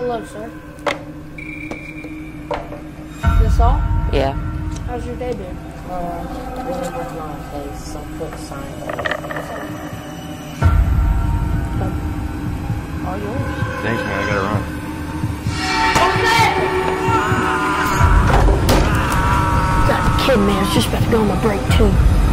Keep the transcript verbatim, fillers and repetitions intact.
Hello, sir. Is this all? Yeah. How's your day been? Uh, we've been working on a case, some quick science. All yours. Thanks, man. I gotta run. Got a kid, man. It's just about to go on my break, too.